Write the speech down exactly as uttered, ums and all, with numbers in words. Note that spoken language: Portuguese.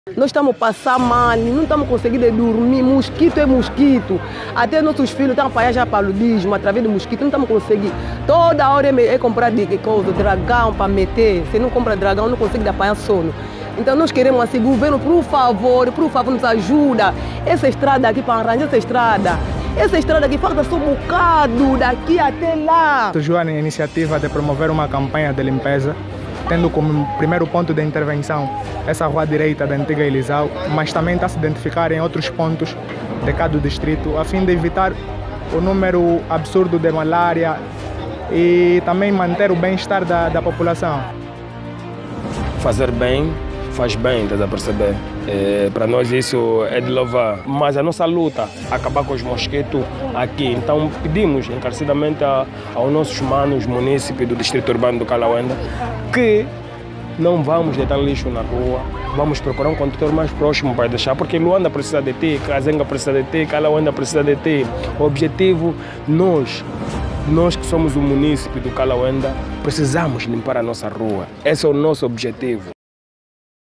Nós estamos a passar mal, não estamos conseguindo dormir, mosquito é mosquito. Até nossos filhos estão a apanhar já paludismo através do mosquito, não estamos conseguindo. Toda hora é, é comprar de, de coisa, dragão para meter. Se não compra dragão, não consegue apanhar sono. Então nós queremos assim, governo, por favor, por favor, nos ajuda. Essa estrada aqui, para arranjar essa estrada. Essa estrada aqui falta só um bocado, daqui até lá. Surgiu a iniciativa de promover uma campanha de limpeza, tendo como primeiro ponto de intervenção essa rua direita da antiga Elisau, mas também está a se identificar em outros pontos de cada distrito, a fim de evitar o número absurdo de malária e também manter o bem-estar da, da população. Fazer bem faz bem, estás a perceber? É, para nós isso é de louvar. Mas a nossa luta é acabar com os mosquitos aqui. Então pedimos encarecidamente a, aos nossos manos, munícipes do Distrito Urbano do Kalawenda, que não vamos deitar lixo na rua, vamos procurar um condutor mais próximo para deixar, porque Luanda precisa de ti, Kazenga precisa de ti, Kalawenda precisa de ti. O objetivo, nós, nós que somos o munícipe do Kalawenda, precisamos limpar a nossa rua. Esse é o nosso objetivo.